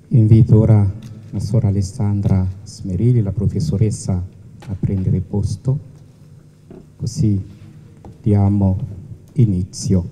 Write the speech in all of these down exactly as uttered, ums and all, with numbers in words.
Invito ora la Sora Alessandra Smerili, la professoressa, a prendere posto, così diamo inizio.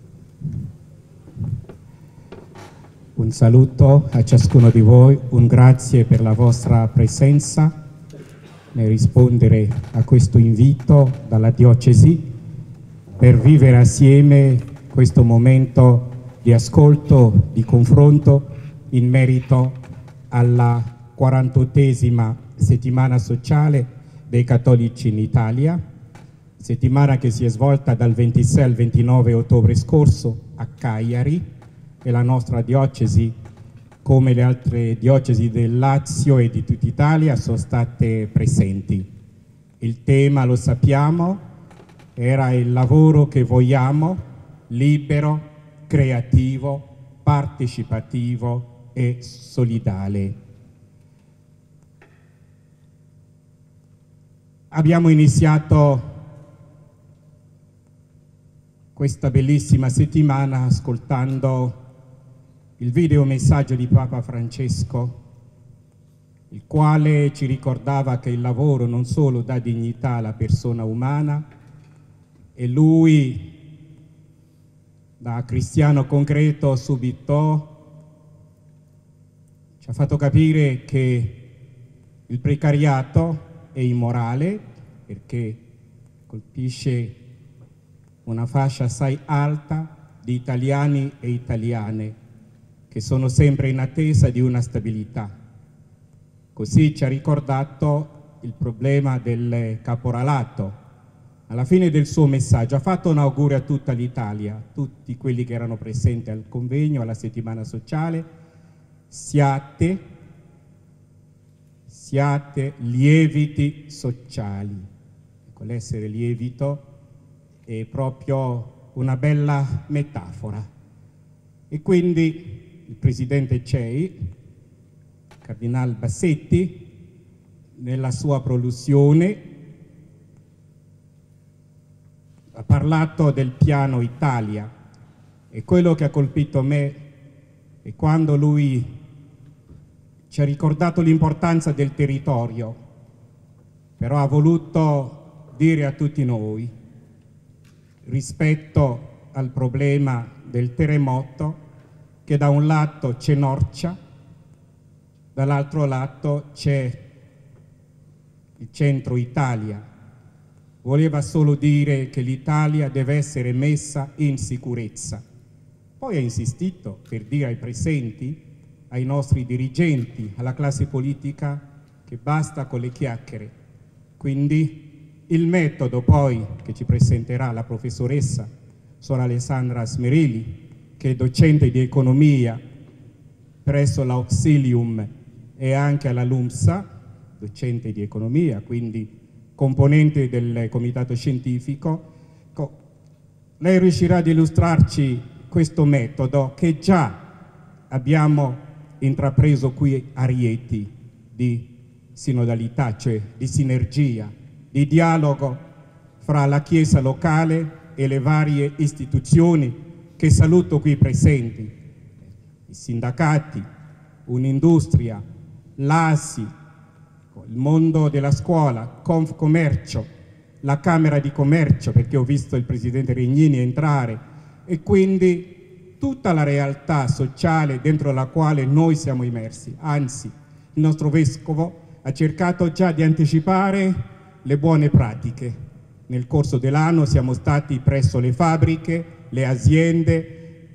Un saluto a ciascuno di voi, un grazie per la vostra presenza nel rispondere a questo invito dalla Diocesi per vivere assieme questo momento di ascolto, di confronto in merito alla quarantottesima settimana sociale dei cattolici in Italia, settimana che si è svolta dal ventisei al ventinove ottobre scorso a Cagliari, e la nostra diocesi, come le altre diocesi del Lazio e di tutta Italia, sono state presenti. Il tema, lo sappiamo, era il lavoro che vogliamo, libero, creativo, partecipativo e solidale. Abbiamo iniziato questa bellissima settimana ascoltando il video messaggio di Papa Francesco, il quale ci ricordava che il lavoro non solo dà dignità alla persona umana, e lui, da cristiano concreto, subito ci ha fatto capire che il precariato è immorale perché colpisce una fascia assai alta di italiani e italiane che sono sempre in attesa di una stabilità. Così ci ha ricordato il problema del caporalato. Alla fine del suo messaggio ha fatto un augurio a tutta l'Italia, tutti quelli che erano presenti al convegno, alla settimana sociale: siate, siate lieviti sociali. Ecco, l'essere lievito è proprio una bella metafora. E quindi il presidente C E I, Cardinal Bassetti, nella sua prolusione ha parlato del piano Italia, e quello che ha colpito me è quando lui ci ha ricordato l'importanza del territorio, però ha voluto dire a tutti noi, rispetto al problema del terremoto, che da un lato c'è Norcia, dall'altro lato c'è il centro Italia. Voleva solo dire che l'Italia deve essere messa in sicurezza. Poi ha insistito per dire ai presenti, ai nostri dirigenti, alla classe politica, che basta con le chiacchiere. Quindi il metodo poi che ci presenterà la professoressa Sora Alessandra Smerili, che è docente di economia presso l'Auxilium e anche alla LUMSA, docente di economia, quindi componente del comitato scientifico. Lei riuscirà ad illustrarci questo metodo che già abbiamo intrapreso qui a Rieti, di sinodalità, cioè di sinergia, di dialogo fra la Chiesa locale e le varie istituzioni che saluto qui presenti: i sindacati, un'industria, l'A S I, il mondo della scuola, Confcommercio, la Camera di Commercio, perché ho visto il presidente Regnini entrare, e quindi tutta la realtà sociale dentro la quale noi siamo immersi. Anzi, il nostro vescovo ha cercato già di anticipare le buone pratiche. Nel corso dell'anno siamo stati presso le fabbriche, le aziende,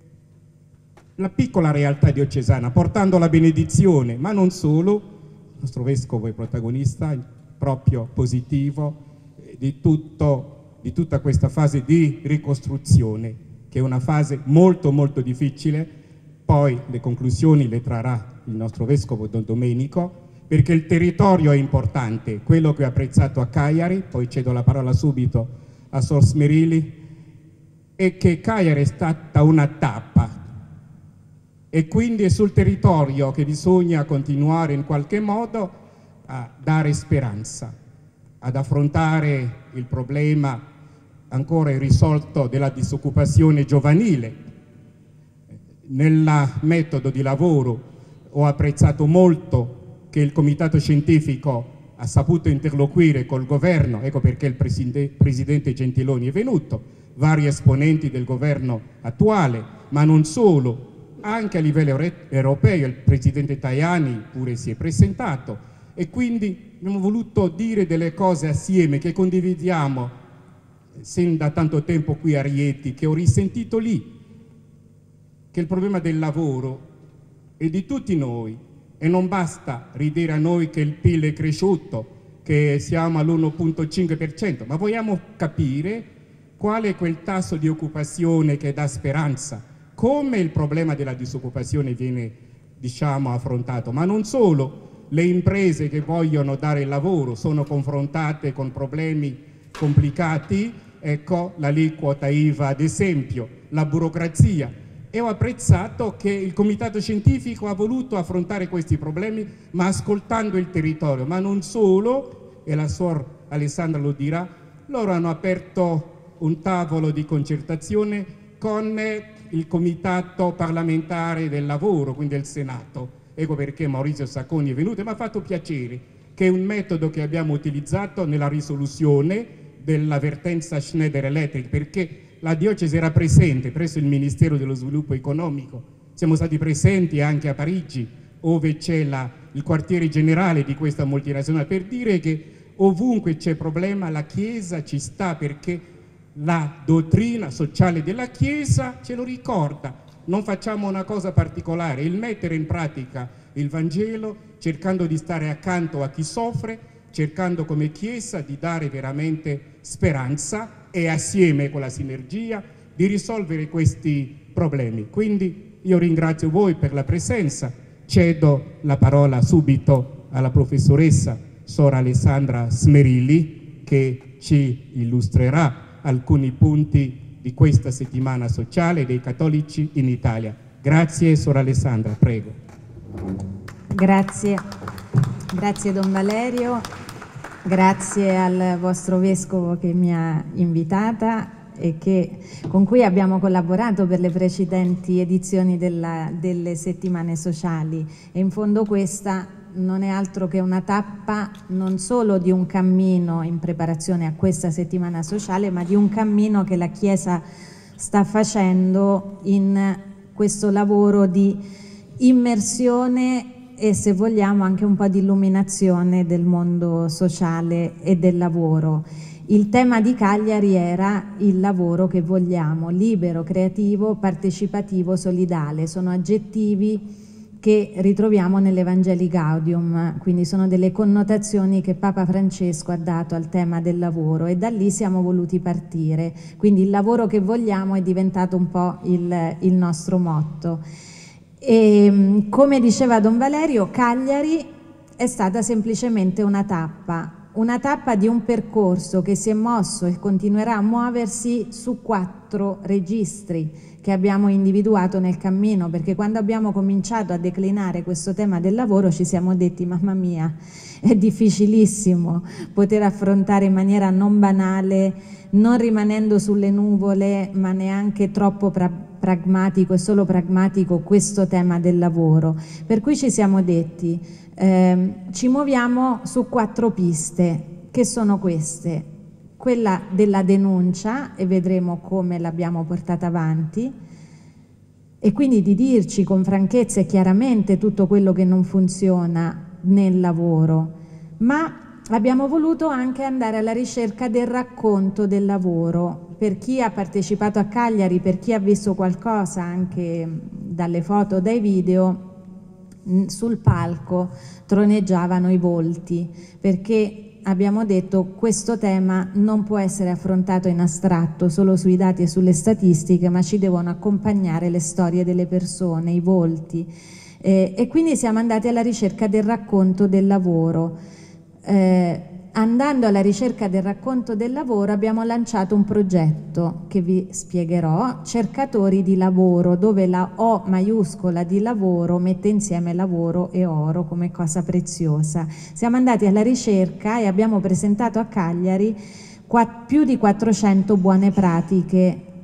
la piccola realtà diocesana, portando la benedizione, ma non solo. Il nostro vescovo è protagonista proprio positivo di, tutto, di tutta questa fase di ricostruzione, che è una fase molto molto difficile. Poi le conclusioni le trarrà il nostro vescovo Don Domenico, perché il territorio è importante, quello che ho apprezzato a Cagliari, poi cedo la parola subito a Sor Smerili, è che Cagliari è stata una tappa, e quindi è sul territorio che bisogna continuare in qualche modo a dare speranza, ad affrontare il problema ancora irrisolto della disoccupazione giovanile. Nel metodo di lavoro ho apprezzato molto che il comitato scientifico ha saputo interloquire col governo, ecco perché il presidente, presidente Gentiloni è venuto, vari esponenti del governo attuale, ma non solo, anche a livello europeo il presidente Tajani pure si è presentato, e quindi abbiamo voluto dire delle cose assieme che condividiamo sin da tanto tempo qui a Rieti, che ho risentito lì, che il problema del lavoro è di tutti noi. E non basta ridire a noi che il P I L è cresciuto, che siamo all'uno virgola cinque per cento, ma vogliamo capire qual è quel tasso di occupazione che dà speranza, come il problema della disoccupazione viene, diciamo, affrontato, ma non solo. Le imprese che vogliono dare lavoro sono confrontate con problemi complicati, ecco l'aliquota I V A ad esempio, la burocrazia. E ho apprezzato che il comitato scientifico ha voluto affrontare questi problemi, ma ascoltando il territorio, ma non solo, e la suor Alessandra lo dirà, loro hanno aperto un tavolo di concertazione con il comitato parlamentare del lavoro, quindi il Senato. Ecco perché Maurizio Sacconi è venuto e mi ha fatto piacere, che è un metodo che abbiamo utilizzato nella risoluzione dell'avvertenza Schneider Electric, perché la diocesi era presente presso il Ministero dello Sviluppo Economico, siamo stati presenti anche a Parigi, dove c'è il quartiere generale di questa multinazionale, per dire che ovunque c'è problema la Chiesa ci sta, perché la dottrina sociale della Chiesa ce lo ricorda. Non facciamo una cosa particolare, il mettere in pratica il Vangelo, cercando di stare accanto a chi soffre, cercando come Chiesa di dare veramente speranza e assieme con la sinergia di risolvere questi problemi. Quindi io ringrazio voi per la presenza, cedo la parola subito alla professoressa Sor Alessandra Smerilli, che ci illustrerà alcuni punti di questa settimana sociale dei cattolici in Italia. Grazie Sor Alessandra, prego. Grazie, grazie Don Valerio. Grazie al vostro Vescovo che mi ha invitata e che, con cui abbiamo collaborato per le precedenti edizioni della, delle settimane sociali. E in fondo questa non è altro che una tappa non solo di un cammino in preparazione a questa settimana sociale, ma di un cammino che la Chiesa sta facendo in questo lavoro di immersione e, se vogliamo, anche un po' di illuminazione del mondo sociale e del lavoro. Il tema di Cagliari era il lavoro che vogliamo, libero, creativo, partecipativo, solidale. Sono aggettivi che ritroviamo nell'Evangelii Gaudium, quindi sono delle connotazioni che Papa Francesco ha dato al tema del lavoro, e da lì siamo voluti partire. Quindi il lavoro che vogliamo è diventato un po' il, il nostro motto. E, come diceva Don Valerio, Cagliari è stata semplicemente una tappa, una tappa di un percorso che si è mosso e continuerà a muoversi su quattro registri che abbiamo individuato nel cammino, perché quando abbiamo cominciato a declinare questo tema del lavoro ci siamo detti: mamma mia, è difficilissimo poter affrontare in maniera non banale, non rimanendo sulle nuvole, ma neanche troppo pra pragmatico e solo pragmatico, questo tema del lavoro. Per cui ci siamo detti, eh, ci muoviamo su quattro piste, che sono queste: quella della denuncia, e vedremo come l'abbiamo portata avanti, e quindi di dirci con franchezza e chiaramente tutto quello che non funziona nel lavoro, ma abbiamo voluto anche andare alla ricerca del racconto del lavoro. Per chi ha partecipato a Cagliari, per chi ha visto qualcosa anche dalle foto, dai video, sul palco troneggiavano i volti, perché abbiamo detto questo tema non può essere affrontato in astratto solo sui dati e sulle statistiche, ma ci devono accompagnare le storie delle persone, i volti, eh, e quindi siamo andati alla ricerca del racconto del lavoro. Eh, andando alla ricerca del racconto del lavoro abbiamo lanciato un progetto che vi spiegherò, Cercatori di lavoro, dove la O maiuscola di lavoro mette insieme lavoro e oro come cosa preziosa. Siamo andati alla ricerca e abbiamo presentato a Cagliari più di quattrocento buone pratiche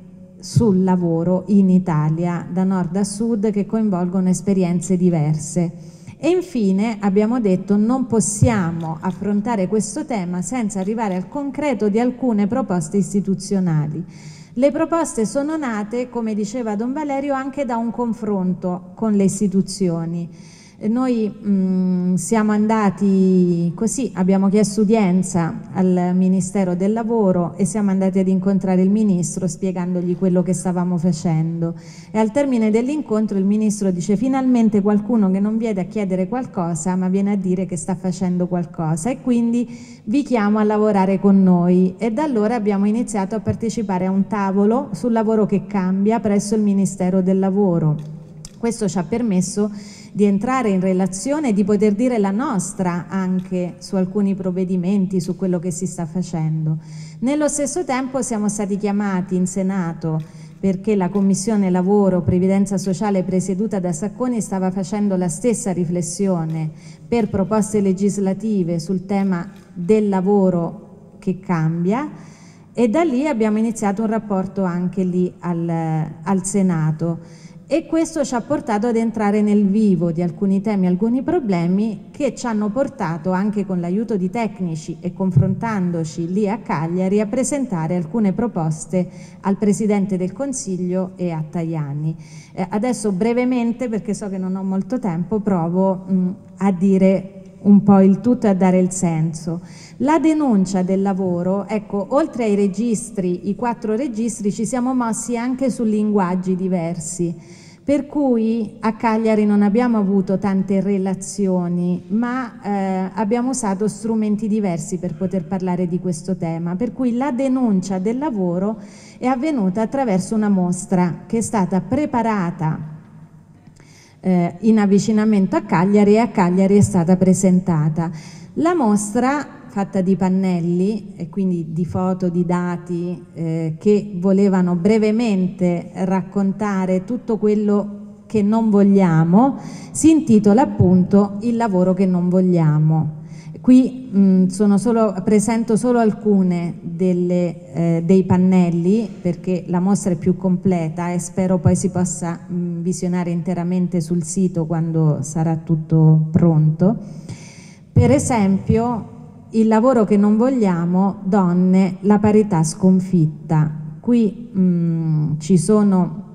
sul lavoro in Italia, da nord a sud, che coinvolgono esperienze diverse. E infine abbiamo detto non possiamo affrontare questo tema senza arrivare al concreto di alcune proposte istituzionali. Le proposte sono nate, come diceva Don Valerio, anche da un confronto con le istituzioni. Noi mh, siamo andati così, abbiamo chiesto udienza al Ministero del Lavoro e siamo andati ad incontrare il Ministro spiegandogli quello che stavamo facendo, e al termine dell'incontro il Ministro dice: finalmente qualcuno che non viene a chiedere qualcosa ma viene a dire che sta facendo qualcosa, e quindi vi chiamo a lavorare con noi. E da allora abbiamo iniziato a partecipare a un tavolo sul lavoro che cambia presso il Ministero del Lavoro. Questo ci ha permesso di entrare in relazione e di poter dire la nostra anche su alcuni provvedimenti, su quello che si sta facendo. Nello stesso tempo siamo stati chiamati in Senato perché la Commissione Lavoro, Previdenza Sociale presieduta da Sacconi stava facendo la stessa riflessione per proposte legislative sul tema del lavoro che cambia, e da lì abbiamo iniziato un rapporto anche lì al, al Senato. E questo ci ha portato ad entrare nel vivo di alcuni temi, alcuni problemi che ci hanno portato, anche con l'aiuto di tecnici e confrontandoci lì a Cagliari, a presentare alcune proposte al Presidente del Consiglio e a Tajani. Eh, adesso brevemente, perché so che non ho molto tempo, provo mh, a dire un po' il tutto e a dare il senso. La denuncia del lavoro, ecco, oltre ai registri, i quattro registri, ci siamo mossi anche su linguaggi diversi, per cui a Cagliari non abbiamo avuto tante relazioni, ma eh, abbiamo usato strumenti diversi per poter parlare di questo tema, per cui la denuncia del lavoro è avvenuta attraverso una mostra che è stata preparata Eh, in avvicinamento a Cagliari, e a Cagliari è stata presentata. La mostra, fatta di pannelli e quindi di foto, di dati eh, che volevano brevemente raccontare tutto quello che non vogliamo, si intitola appunto Il lavoro che non vogliamo. Qui mh, sono solo, presento solo alcune delle, eh, dei pannelli, perché la mostra è più completa e spero poi si possa mh, visionare interamente sul sito quando sarà tutto pronto. Per esempio, il lavoro che non vogliamo, donne, la parità sconfitta. Qui mh, ci sono,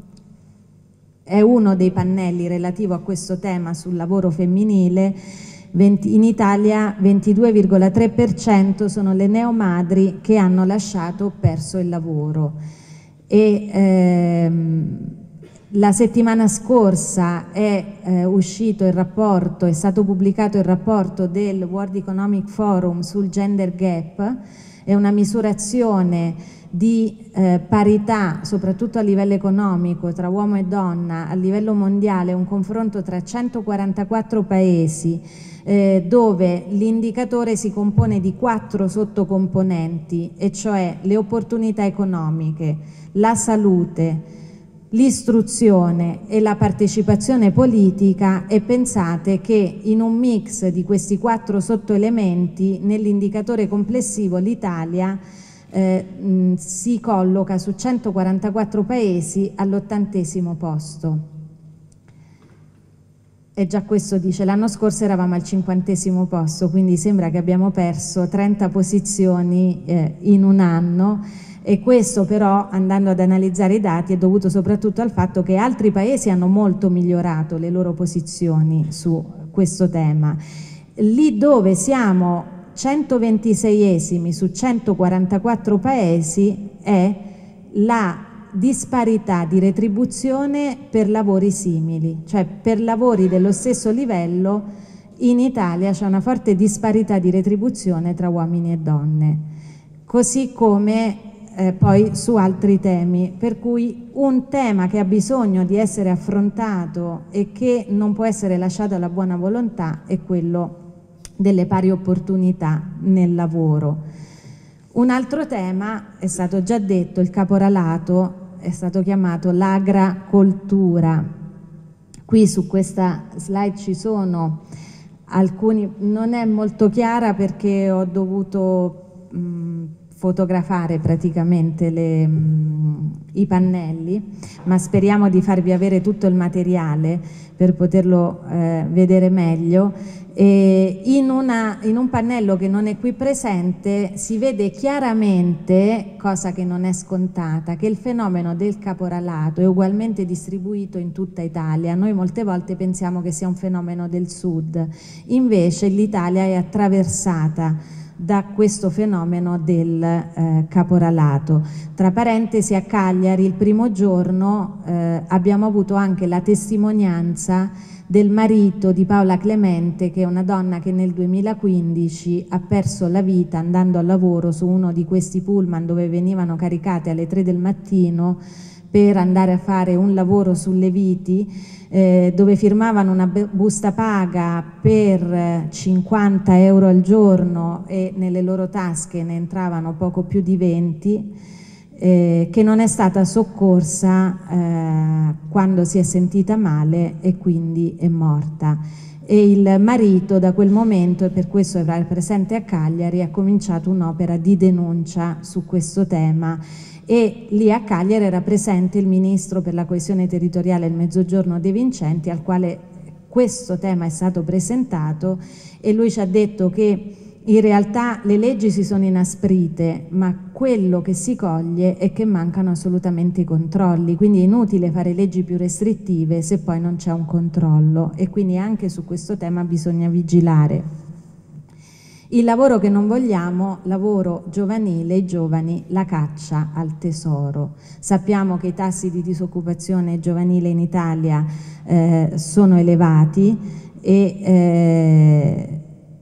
è uno dei pannelli relativo a questo tema sul lavoro femminile. In Italia ventidue virgola tre per cento sono le neomadri che hanno lasciato o perso il lavoro, e ehm, la settimana scorsa è eh, uscito il rapporto, è stato pubblicato il rapporto del World Economic Forum sul gender gap. È una misurazione di eh, parità, soprattutto a livello economico, tra uomo e donna a livello mondiale, un confronto tra centoquarantaquattro paesi, eh, dove l'indicatore si compone di quattro sottocomponenti, e cioè le opportunità economiche, la salute, l'istruzione e la partecipazione politica. E pensate che in un mix di questi quattro sottoelementi, nell'indicatore complessivo l'Italia eh, mh, si colloca su centoquarantaquattro paesi all'ottantesimo posto. E già questo dice, l'anno scorso eravamo al cinquantesimo posto, quindi sembra che abbiamo perso trenta posizioni eh, in un anno. E questo però, andando ad analizzare i dati, è dovuto soprattutto al fatto che altri paesi hanno molto migliorato le loro posizioni su questo tema. Lì dove siamo centoventiseiesimi su centoquarantaquattro paesi è la disparità di retribuzione per lavori simili, cioè per lavori dello stesso livello in Italia c'è una forte disparità di retribuzione tra uomini e donne, così come Eh, poi su altri temi, per cui un tema che ha bisogno di essere affrontato e che non può essere lasciato alla buona volontà è quello delle pari opportunità nel lavoro. Un altro tema, è stato già detto, il caporalato, è stato chiamato l'agracoltura. Qui su questa slide ci sono alcuni, non è molto chiara perché ho dovuto mh, fotografare praticamente le, mh, i pannelli, ma speriamo di farvi avere tutto il materiale per poterlo eh, vedere meglio. E in, una, in un pannello che non è qui presente si vede chiaramente, cosa che non è scontata, che il fenomeno del caporalato è ugualmente distribuito in tutta Italia. Noi molte volte pensiamo che sia un fenomeno del sud, invece l'Italia è attraversata da questo fenomeno del eh, caporalato. Tra parentesi, a Cagliari il primo giorno eh, abbiamo avuto anche la testimonianza del marito di Paola Clemente, che è una donna che nel duemilaquindici ha perso la vita andando al lavoro su uno di questi pullman dove venivano caricate alle tre del mattino per andare a fare un lavoro sulle viti, eh, dove firmavano una busta paga per cinquanta euro al giorno e nelle loro tasche ne entravano poco più di venti, eh, che non è stata soccorsa eh, quando si è sentita male e quindi è morta. E il marito da quel momento, e per questo era presente a Cagliari, ha cominciato un'opera di denuncia su questo tema. E lì a Cagliari era presente il ministro per la coesione territoriale e il Mezzogiorno De Vincenti, al quale questo tema è stato presentato, e lui ci ha detto che in realtà le leggi si sono inasprite, ma quello che si coglie è che mancano assolutamente i controlli, quindi è inutile fare leggi più restrittive se poi non c'è un controllo, e quindi anche su questo tema bisogna vigilare. Il lavoro che non vogliamo, lavoro giovanile, i giovani, la caccia al tesoro. Sappiamo che i tassi di disoccupazione giovanile in Italia eh, sono elevati e eh,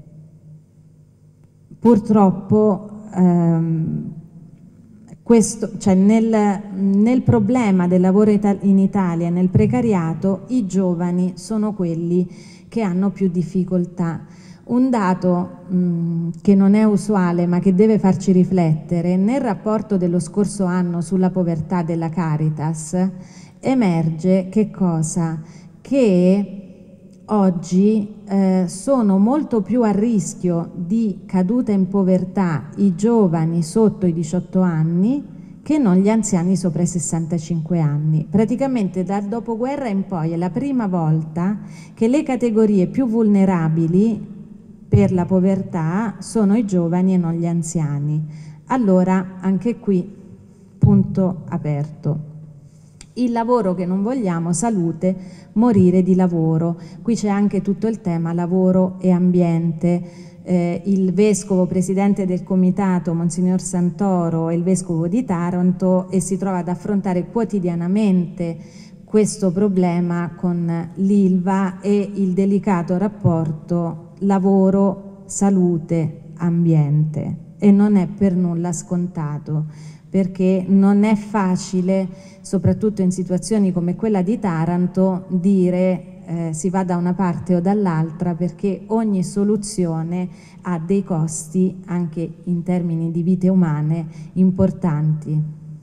purtroppo ehm, questo, cioè nel, nel problema del lavoro in Italia, nel precariato, i giovani sono quelli che hanno più difficoltà. Un dato mh, che non è usuale ma che deve farci riflettere: nel rapporto dello scorso anno sulla povertà della Caritas emerge che cosa? Che oggi eh, sono molto più a rischio di caduta in povertà i giovani sotto i diciotto anni che non gli anziani sopra i sessantacinque anni. Praticamente dal dopoguerra in poi è la prima volta che le categorie più vulnerabili per la povertà sono i giovani e non gli anziani. Allora, anche qui, punto aperto. Il lavoro che non vogliamo, salute, morire di lavoro. Qui c'è anche tutto il tema lavoro e ambiente. Eh, il vescovo presidente del comitato, Monsignor Santoro, è il vescovo di Taranto e si trova ad affrontare quotidianamente questo problema con l'Ilva e il delicato rapporto lavoro, salute, ambiente, e non è per nulla scontato, perché non è facile, soprattutto in situazioni come quella di Taranto, dire eh, si va da una parte o dall'altra, perché ogni soluzione ha dei costi anche in termini di vite umane importanti.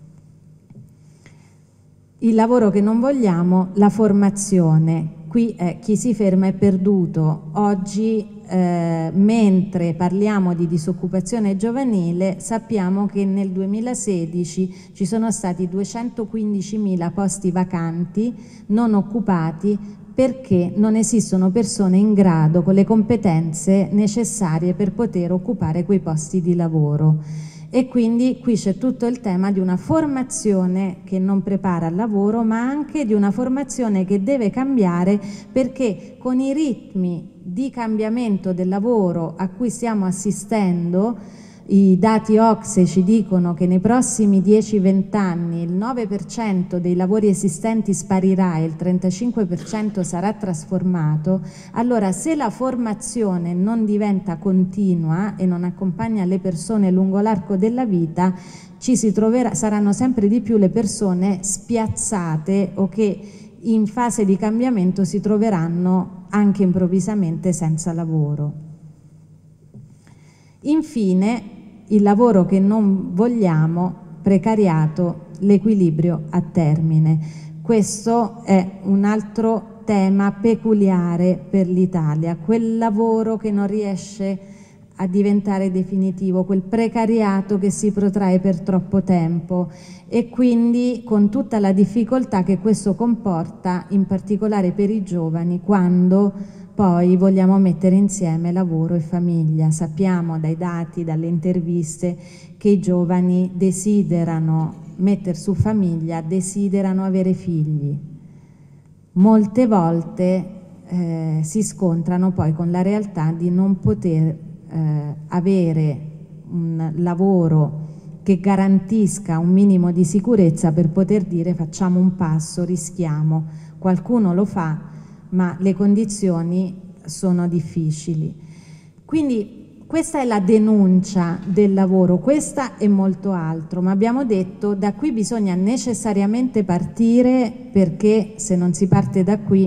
Il lavoro che non vogliamo, la formazione. Qui eh, chi si ferma è perduto. Oggi, eh, mentre parliamo di disoccupazione giovanile, sappiamo che nel duemilasedici ci sono stati duecentoquindicimila posti vacanti non occupati perché non esistono persone in grado con le competenze necessarie per poter occupare quei posti di lavoro. E quindi qui c'è tutto il tema di una formazione che non prepara al lavoro, ma anche di una formazione che deve cambiare, perché con i ritmi di cambiamento del lavoro a cui stiamo assistendo, i dati O C S E ci dicono che nei prossimi dieci venti anni il nove per cento dei lavori esistenti sparirà e il trentacinque per cento sarà trasformato. Allora, se la formazione non diventa continua e non accompagna le persone lungo l'arco della vita, ci si troverà, saranno sempre di più le persone spiazzate o che in fase di cambiamento si troveranno anche improvvisamente senza lavoro. Infine, il lavoro che non vogliamo, precariato, l'equilibrio a termine. Questo è un altro tema peculiare per l'Italia, quel lavoro che non riesce a diventare definitivo, quel precariato che si protrae per troppo tempo, e quindi con tutta la difficoltà che questo comporta, in particolare per i giovani, quando poi vogliamo mettere insieme lavoro e famiglia. Sappiamo dai dati, dalle interviste, che i giovani desiderano mettere su famiglia, desiderano avere figli. Molte volte eh, si scontrano poi con la realtà di non poter eh, avere un lavoro che garantisca un minimo di sicurezza per poter dire facciamo un passo, rischiamo. Qualcuno lo fa, ma le condizioni sono difficili. Quindi questa è la denuncia del lavoro, questa e molto altro, ma abbiamo detto da qui bisogna necessariamente partire, perché se non si parte da qui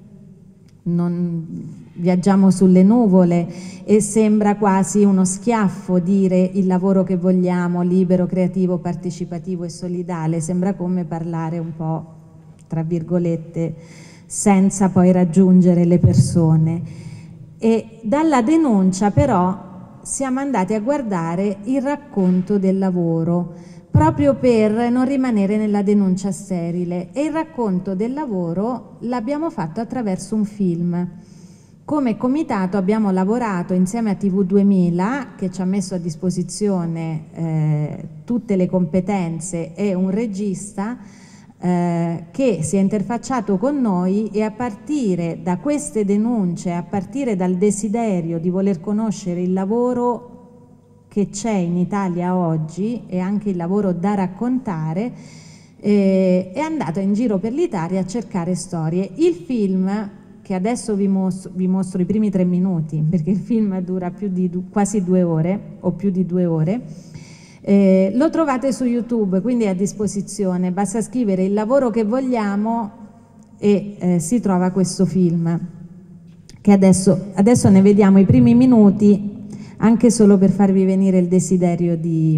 non viaggiamo sulle nuvole e sembra quasi uno schiaffo dire il lavoro che vogliamo, libero, creativo, partecipativo e solidale, sembra come parlare un po', tra virgolette, senza poi raggiungere le persone. E dalla denuncia però siamo andati a guardare il racconto del lavoro, proprio per non rimanere nella denuncia sterile, e il racconto del lavoro l'abbiamo fatto attraverso un film. Come comitato abbiamo lavorato insieme a T V duemila, che ci ha messo a disposizione eh, tutte le competenze, e un regista eh, che si è interfacciato con noi, e a partire da queste denunce, a partire dal desiderio di voler conoscere il lavoro che c'è in Italia oggi e anche il lavoro da raccontare, eh, è andato in giro per l'Italia a cercare storie. Il film, che adesso vi mostro, vi mostro i primi tre minuti, perché il film dura più di du- quasi due ore o più di due ore, eh, lo trovate su YouTube, quindi è a disposizione, basta scrivere il lavoro che vogliamo e eh, si trova questo film, che adesso, adesso ne vediamo i primi minuti, anche solo per farvi venire il desiderio di,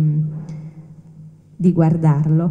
di guardarlo,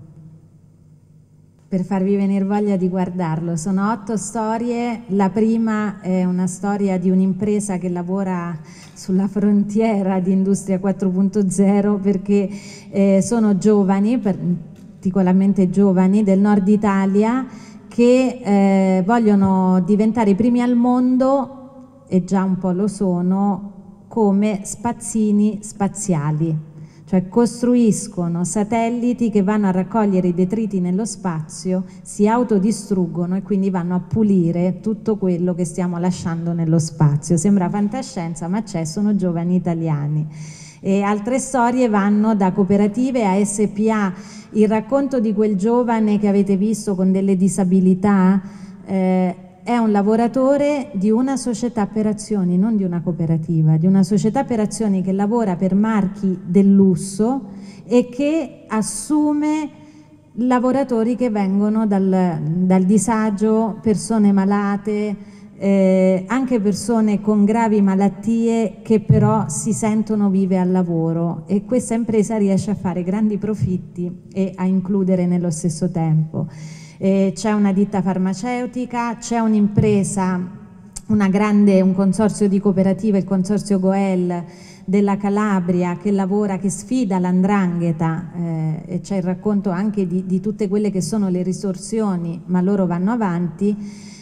per farvi venire voglia di guardarlo. Sono otto storie. La prima è una storia di un'impresa che lavora sulla frontiera di Industria quattro punto zero, perché eh, sono giovani, particolarmente giovani, del nord Italia, che eh, vogliono diventare i primi al mondo, e già un po' lo sono, come spazzini spaziali, cioè costruiscono satelliti che vanno a raccogliere i detriti nello spazio, si autodistruggono e quindi vanno a pulire tutto quello che stiamo lasciando nello spazio. Sembra fantascienza, ma c'è, sono giovani italiani. E altre storie vanno da cooperative a S P A. Il racconto di quel giovane che avete visto con delle disabilità eh, è un lavoratore di una società per azioni, non di una cooperativa, di una società per azioni che lavora per marchi del lusso e che assume lavoratori che vengono dal, dal disagio, persone malate, eh, anche persone con gravi malattie che però si sentono vive al lavoro, e questa impresa riesce a fare grandi profitti e a includere nello stesso tempo. Eh, c'è una ditta farmaceutica, c'è un'impresa, una grande, un consorzio di cooperative, il consorzio Goel della Calabria, che lavora, che sfida l'andrangheta, eh, e c'è il racconto anche di, di tutte quelle che sono le risorsioni, ma loro vanno avanti,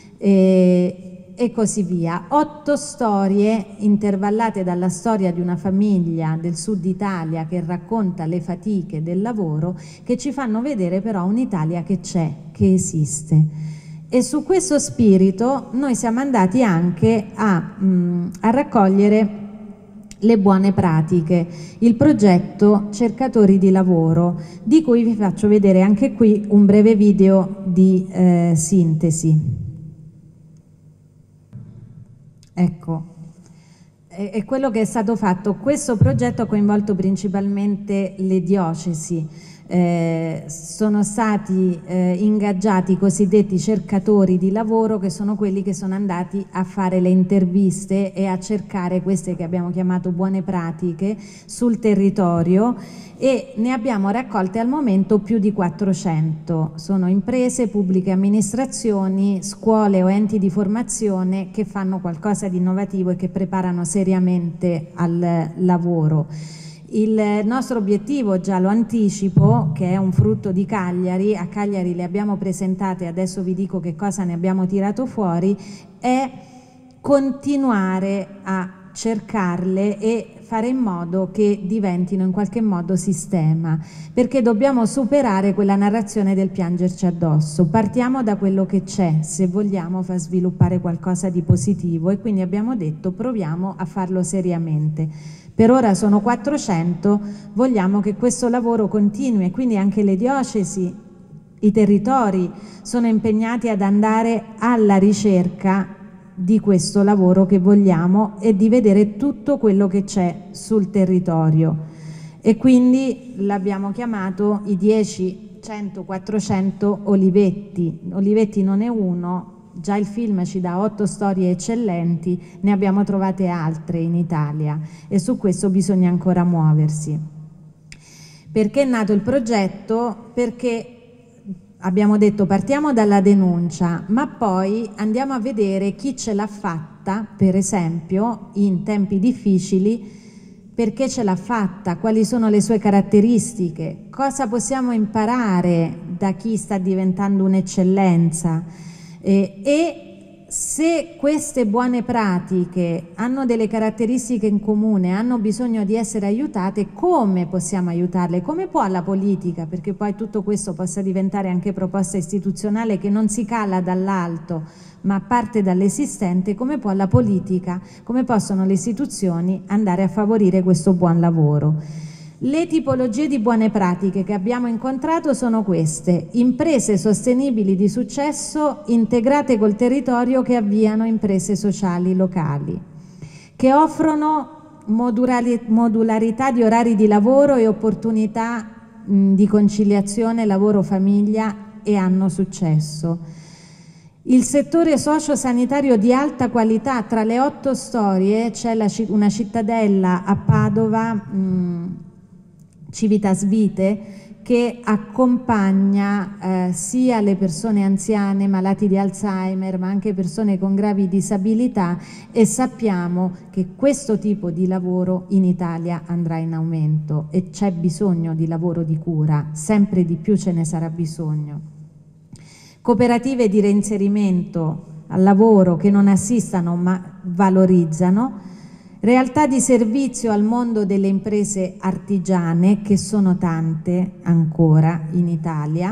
eh, e così via. Otto storie intervallate dalla storia di una famiglia del sud Italia che racconta le fatiche del lavoro, che ci fanno vedere però un'Italia che c'è, che esiste. E su questo spirito noi siamo andati anche a, mh, a raccogliere le buone pratiche, il progetto Cercatori di Lavoro, di cui vi faccio vedere anche qui un breve video di eh, sintesi. Ecco, è, è quello che è stato fatto. Questo progetto ha coinvolto principalmente le diocesi. Eh, sono stati eh, ingaggiati i cosiddetti cercatori di lavoro, che sono quelli che sono andati a fare le interviste e a cercare queste che abbiamo chiamato buone pratiche sul territorio, e ne abbiamo raccolte al momento più di quattrocento. Sono imprese, pubbliche amministrazioni, scuole o enti di formazione che fanno qualcosa di innovativo e che preparano seriamente al lavoro. Il nostro obiettivo, già lo anticipo, che è un frutto di Cagliari, a Cagliari le abbiamo presentate, adesso vi dico che cosa ne abbiamo tirato fuori, è continuare a cercarle e fare in modo che diventino in qualche modo sistema, perché dobbiamo superare quella narrazione del piangerci addosso. Partiamo da quello che c'è, se vogliamo far sviluppare qualcosa di positivo, e quindi abbiamo detto proviamo a farlo seriamente. Per ora sono quattrocento, vogliamo che questo lavoro continui, e quindi anche le diocesi, i territori sono impegnati ad andare alla ricerca di questo lavoro che vogliamo e di vedere tutto quello che c'è sul territorio. E quindi l'abbiamo chiamato i dieci, cento, quattrocento Olivetti. Olivetti non è uno, già il film ci dà otto storie eccellenti, ne abbiamo trovate altre in Italia e su questo bisogna ancora muoversi. Perché è nato il progetto? Perché abbiamo detto partiamo dalla denuncia, ma poi andiamo a vedere chi ce l'ha fatta, per esempio, in tempi difficili, perché ce l'ha fatta, quali sono le sue caratteristiche, cosa possiamo imparare da chi sta diventando un'eccellenza. Eh, e se queste buone pratiche hanno delle caratteristiche in comune, hanno bisogno di essere aiutate, come possiamo aiutarle? Come può la politica, perché poi tutto questo possa diventare anche proposta istituzionale che non si cala dall'alto ma parte dall'esistente, come può la politica, come possono le istituzioni andare a favorire questo buon lavoro? Le tipologie di buone pratiche che abbiamo incontrato sono queste: imprese sostenibili di successo integrate col territorio che avviano imprese sociali locali, che offrono modularità di orari di lavoro e opportunità mh, di conciliazione lavoro-famiglia e hanno successo. Il settore sociosanitario di alta qualità, tra le otto storie c'è una cittadella a Padova, mh, Civitas Vitae, che accompagna eh, sia le persone anziane, malati di Alzheimer, ma anche persone con gravi disabilità, e sappiamo che questo tipo di lavoro in Italia andrà in aumento e c'è bisogno di lavoro di cura, sempre di più ce ne sarà bisogno. Cooperative di reinserimento al lavoro che non assistano ma valorizzano, realtà di servizio al mondo delle imprese artigiane, che sono tante ancora in Italia,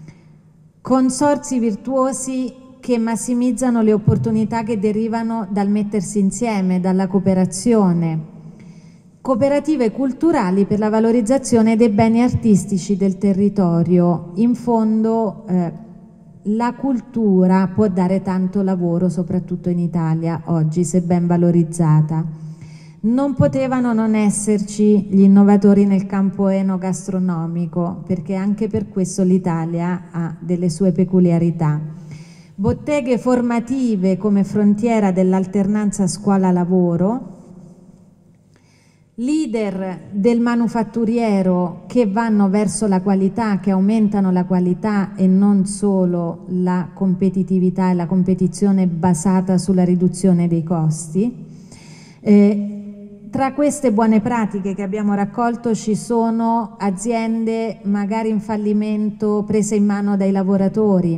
consorzi virtuosi che massimizzano le opportunità che derivano dal mettersi insieme, dalla cooperazione, cooperative culturali per la valorizzazione dei beni artistici del territorio. In fondo eh, la cultura può dare tanto lavoro, soprattutto in Italia oggi, se ben valorizzata. Non potevano non esserci gli innovatori nel campo enogastronomico, perché anche per questo l'Italia ha delle sue peculiarità. Botteghe formative come frontiera dell'alternanza scuola-lavoro, leader del manufatturiero che vanno verso la qualità, che aumentano la qualità e non solo la competitività e la competizione basata sulla riduzione dei costi. Eh, Tra queste buone pratiche che abbiamo raccolto ci sono aziende magari in fallimento prese in mano dai lavoratori,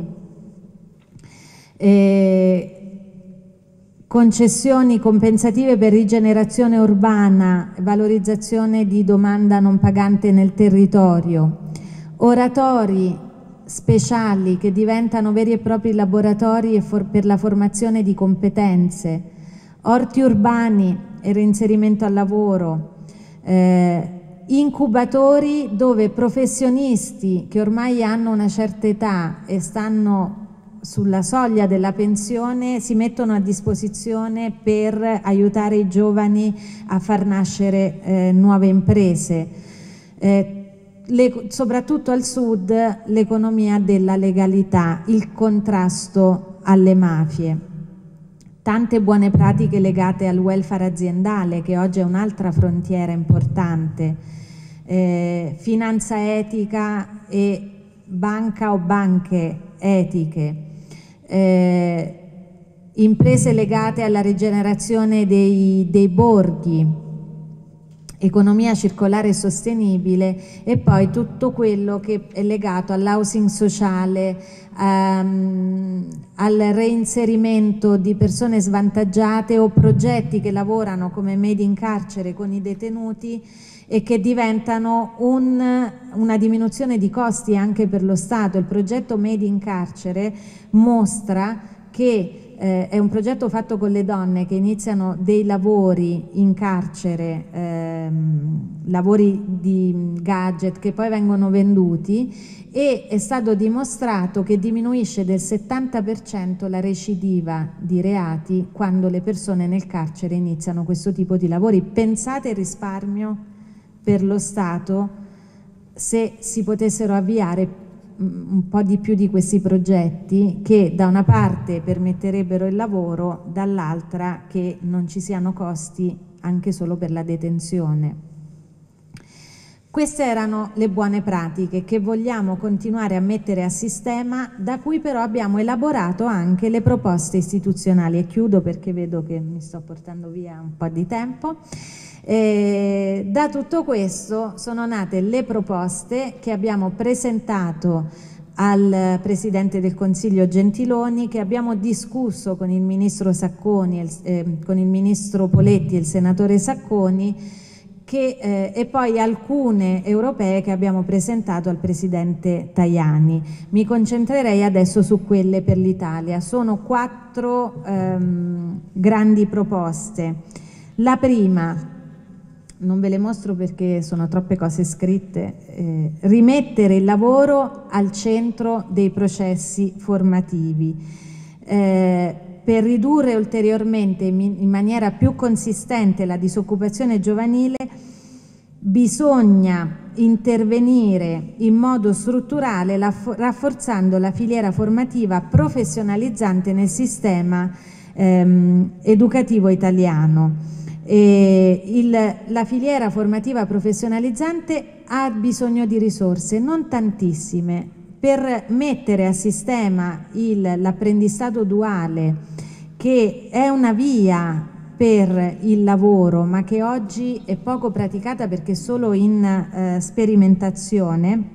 eh, concessioni compensative per rigenerazione urbana, valorizzazione di domanda non pagante nel territorio, oratori speciali che diventano veri e propri laboratori per la formazione di competenze, orti urbani e reinserimento al lavoro, eh, incubatori dove professionisti che ormai hanno una certa età e stanno sulla soglia della pensione si mettono a disposizione per aiutare i giovani a far nascere eh, nuove imprese. Eh, le, soprattutto al sud, l'economia della legalità, il contrasto alle mafie. Tante buone pratiche legate al welfare aziendale, che oggi è un'altra frontiera importante, eh, finanza etica e banca o banche etiche, eh, imprese legate alla rigenerazione dei, dei borghi, economia circolare e sostenibile, e poi tutto quello che è legato all'housing sociale, ehm, al reinserimento di persone svantaggiate o progetti che lavorano come Made in Carcere con i detenuti e che diventano un, una diminuzione di costi anche per lo Stato. Il progetto Made in Carcere mostra che Eh, è un progetto fatto con le donne che iniziano dei lavori in carcere, ehm, lavori di gadget che poi vengono venduti, e è stato dimostrato che diminuisce del settanta per cento la recidiva di reati quando le persone nel carcere iniziano questo tipo di lavori. Pensate al risparmio per lo Stato se si potessero avviare un po' di più di questi progetti, che da una parte permetterebbero il lavoro, dall'altra che non ci siano costi anche solo per la detenzione. Queste erano le buone pratiche che vogliamo continuare a mettere a sistema, da cui però abbiamo elaborato anche le proposte istituzionali. E chiudo perché vedo che mi sto portando via un po' di tempo. Eh, da tutto questo sono nate le proposte che abbiamo presentato al Presidente del Consiglio Gentiloni, che abbiamo discusso con il Ministro Sacconi, eh, con il Ministro Poletti e il Senatore Sacconi, che, eh, e poi alcune europee che abbiamo presentato al Presidente Tajani. Mi concentrerei adesso su quelle per l'Italia. Sono quattro ehm, grandi proposte. La prima, non ve le mostro perché sono troppe cose scritte, eh, rimettere il lavoro al centro dei processi formativi, eh, per ridurre ulteriormente in maniera più consistente la disoccupazione giovanile. Bisogna intervenire in modo strutturale la, rafforzando la filiera formativa professionalizzante nel sistema ehm, educativo italiano. E il, la filiera formativa professionalizzante ha bisogno di risorse, non tantissime, per mettere a sistema l'apprendistato duale, che è una via per il lavoro ma che oggi è poco praticata perché solo in eh, sperimentazione.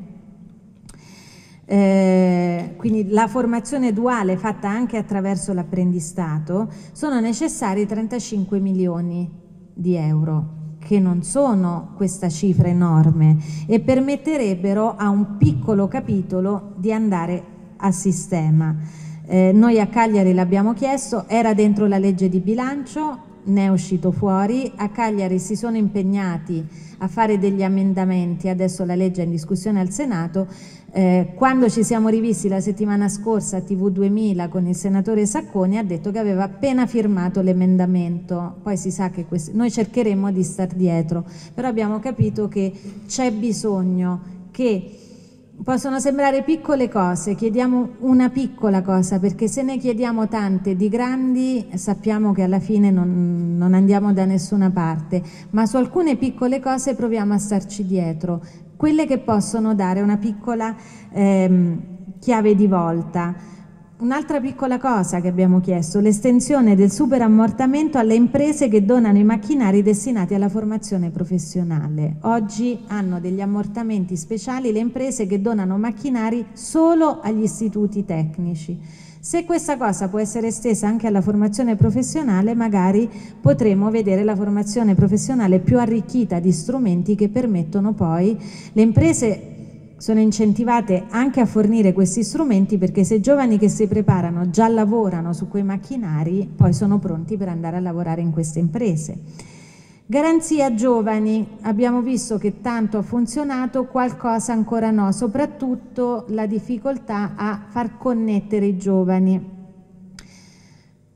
Eh, quindi la formazione duale fatta anche attraverso l'apprendistato. Sono necessari trentacinque milioni di euro, che non sono questa cifra enorme, e permetterebbero a un piccolo capitolo di andare a sistema. Eh, noi a Cagliari l'abbiamo chiesto, era dentro la legge di bilancio, ne è uscito fuori. A Cagliari si sono impegnati a fare degli emendamenti, adesso la legge è in discussione al Senato. Eh, quando ci siamo rivisti la settimana scorsa a T V duemila con il senatore Sacconi, ha detto che aveva appena firmato l'emendamento. Poi si sa che questi, noi cercheremo di star dietro, però abbiamo capito che c'è bisogno, che possono sembrare piccole cose, chiediamo una piccola cosa, perché se ne chiediamo tante di grandi sappiamo che alla fine non, non andiamo da nessuna parte, ma su alcune piccole cose proviamo a starci dietro, quelle che possono dare una piccola ehm, chiave di volta. Un'altra piccola cosa che abbiamo chiesto, l'estensione del superammortamento alle imprese che donano i macchinari destinati alla formazione professionale. Oggi hanno degli ammortamenti speciali le imprese che donano macchinari solo agli istituti tecnici. Se questa cosa può essere estesa anche alla formazione professionale, magari potremo vedere la formazione professionale più arricchita di strumenti che permettono poi, le imprese sono incentivate anche a fornire questi strumenti, perché se i giovani che si preparano già lavorano su quei macchinari, poi sono pronti per andare a lavorare in queste imprese. Garanzia giovani, abbiamo visto che tanto ha funzionato, qualcosa ancora no, soprattutto la difficoltà a far connettere i giovani.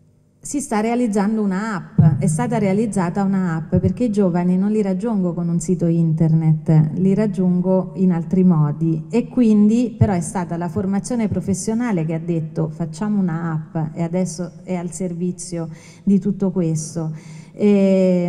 si sta realizzando un'app, è stata realizzata un'app, perché i giovani non li raggiungo con un sito internet, li raggiungo in altri modi, e quindi però è stata la formazione professionale che ha detto facciamo un'app e adesso è al servizio di tutto questo. E,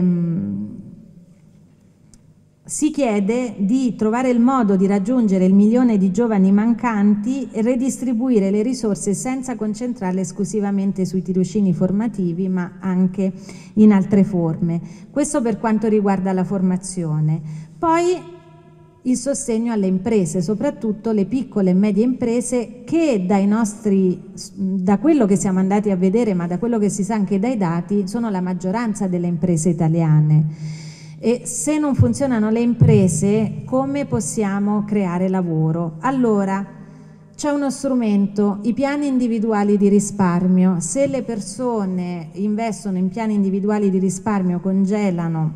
si chiede di trovare il modo di raggiungere il milione di giovani mancanti e redistribuire le risorse senza concentrarle esclusivamente sui tirocini formativi, ma anche in altre forme. Questo per quanto riguarda la formazione. Poi il sostegno alle imprese, soprattutto le piccole e medie imprese che dai nostri, da quello che siamo andati a vedere, ma da quello che si sa anche dai dati, sono la maggioranza delle imprese italiane. E se non funzionano le imprese, come possiamo creare lavoro? Allora, c'è uno strumento, i piani individuali di risparmio. Se le persone investono in piani individuali di risparmio, congelano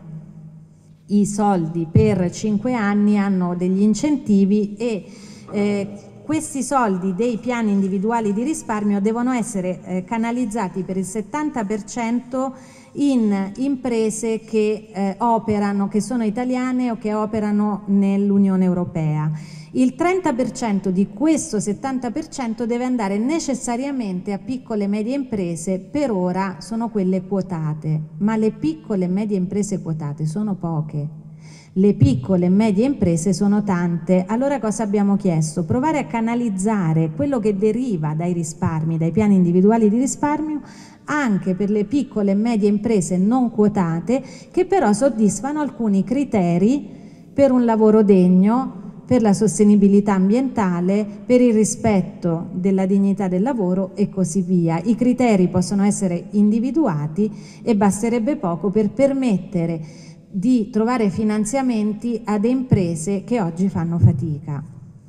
i soldi per cinque anni, hanno degli incentivi e eh, questi soldi dei piani individuali di risparmio devono essere eh, canalizzati per il settanta per cento in imprese che eh, operano, che sono italiane o che operano nell'Unione Europea. Il trenta per cento di questo settanta per cento deve andare necessariamente a piccole e medie imprese, per ora sono quelle quotate, ma le piccole e medie imprese quotate sono poche. Le piccole e medie imprese sono tante. Allora cosa abbiamo chiesto? Provare a canalizzare quello che deriva dai risparmi, dai piani individuali di risparmio, anche per le piccole e medie imprese non quotate, che però soddisfano alcuni criteri per un lavoro degno, per la sostenibilità ambientale, per il rispetto della dignità del lavoro e così via. I criteri possono essere individuati e basterebbe poco per permettere di trovare finanziamenti ad imprese che oggi fanno fatica.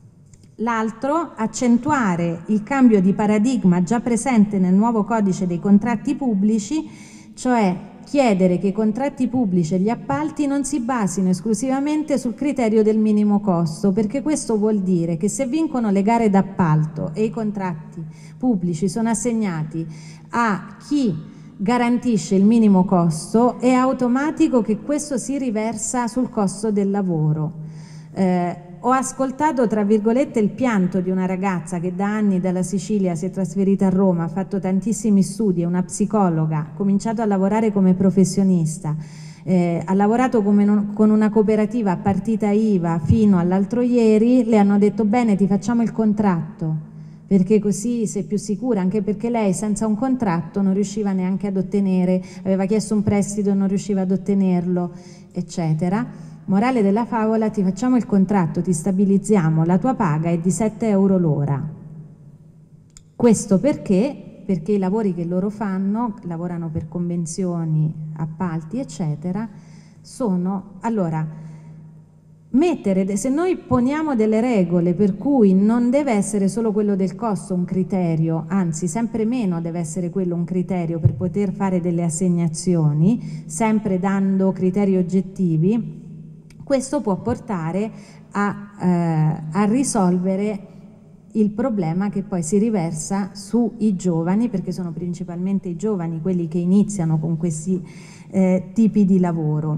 L'altro, accentuare il cambio di paradigma già presente nel nuovo codice dei contratti pubblici, cioè chiedere che i contratti pubblici e gli appalti non si basino esclusivamente sul criterio del minimo costo, perché questo vuol dire che se vincono le gare d'appalto e i contratti pubblici sono assegnati a chi garantisce il minimo costo, è automatico che questo si riversa sul costo del lavoro. Eh, Ho ascoltato, tra virgolette, il pianto di una ragazza che da anni dalla Sicilia si è trasferita a Roma, ha fatto tantissimi studi, è una psicologa, ha cominciato a lavorare come professionista, eh, ha lavorato come non, con una cooperativa a partita I V A fino all'altro ieri, le hanno detto bene, ti facciamo il contratto, perché così sei più sicura, anche perché lei senza un contratto non riusciva neanche ad ottenere, aveva chiesto un prestito e non riusciva ad ottenerlo, eccetera. Morale della favola, ti facciamo il contratto, ti stabilizziamo, la tua paga è di sette euro l'ora. Questo perché? Perché i lavori che loro fanno, lavorano per convenzioni, appalti, eccetera, sono... Allora, mettere, se noi poniamo delle regole per cui non deve essere solo quello del costo un criterio, anzi sempre meno deve essere quello un criterio per poter fare delle assegnazioni, sempre dando criteri oggettivi, questo può portare a, eh, a risolvere il problema che poi si riversa sui giovani, perché sono principalmente i giovani quelli che iniziano con questi eh, tipi di lavoro.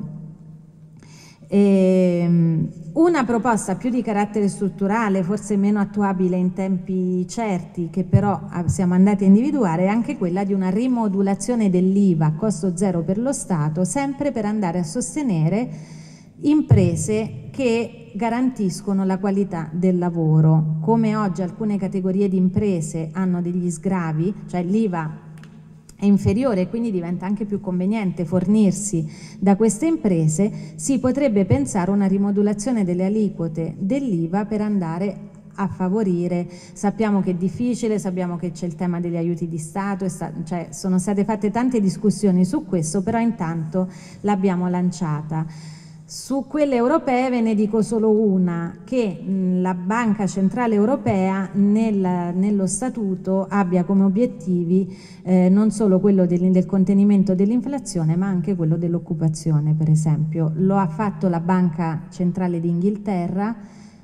E, una proposta più di carattere strutturale, forse meno attuabile in tempi certi, che però siamo andati a individuare, è anche quella di una rimodulazione dell'I V A a costo zero per lo Stato, sempre per andare a sostenere imprese che garantiscono la qualità del lavoro. Come oggi alcune categorie di imprese hanno degli sgravi, cioè l'I V A è inferiore e quindi diventa anche più conveniente fornirsi da queste imprese, si potrebbe pensare a una rimodulazione delle aliquote dell'I V A per andare a favorire. Sappiamo che è difficile, sappiamo che c'è il tema degli aiuti di Stato, cioè sono state fatte tante discussioni su questo, però intanto l'abbiamo lanciata. Su quelle europee ve ne dico solo una, che mh, la Banca Centrale Europea nel, nello statuto abbia come obiettivi eh, non solo quello del, del contenimento dell'inflazione, ma anche quello dell'occupazione, per esempio. Lo ha fatto la Banca Centrale d'Inghilterra,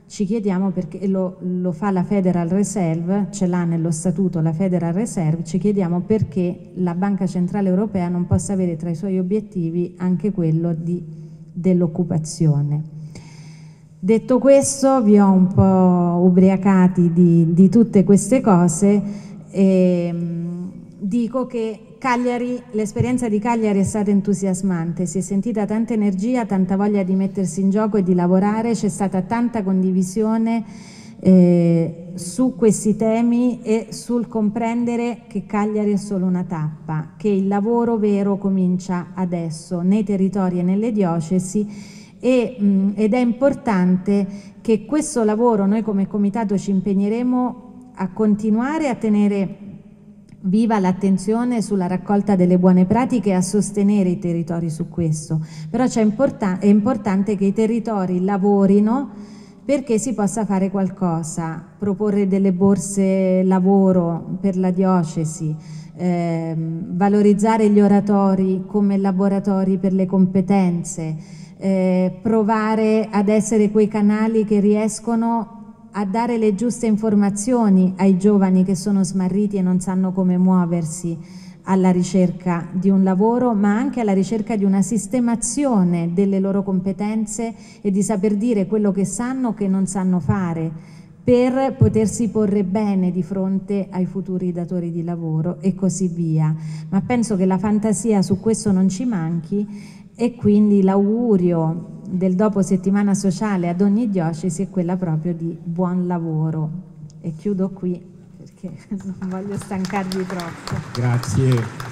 ci chiediamo perché, lo, lo fa la Federal Reserve, ce l'ha nello statuto la Federal Reserve, ci chiediamo perché la Banca Centrale Europea non possa avere tra i suoi obiettivi anche quello di, dell'occupazione. Detto questo, vi ho un po' ubriacati di, di tutte queste cose e dico che Cagliari, l'esperienza di Cagliari è stata entusiasmante, si è sentita tanta energia, tanta voglia di mettersi in gioco e di lavorare, c'è stata tanta condivisione eh, su questi temi e sul comprendere che Cagliari è solo una tappa, che il lavoro vero comincia adesso nei territori e nelle diocesi e, mh, ed è importante che questo lavoro noi come Comitato ci impegneremo a continuare a tenere viva l'attenzione sulla raccolta delle buone pratiche e a sostenere i territori su questo, però c'è importan- è importante che i territori lavorino perché si possa fare qualcosa, proporre delle borse lavoro per la diocesi, ehm, valorizzare gli oratori come laboratori per le competenze, eh, provare ad essere quei canali che riescono a dare le giuste informazioni ai giovani che sono smarriti e non sanno come muoversi alla ricerca di un lavoro, ma anche alla ricerca di una sistemazione delle loro competenze e di saper dire quello che sanno o che non sanno fare per potersi porre bene di fronte ai futuri datori di lavoro e così via. Ma penso che la fantasia su questo non ci manchi e quindi l'augurio del dopo settimana sociale ad ogni diocesi è quella proprio di buon lavoro. E chiudo qui perché non voglio stancarvi troppo. Grazie.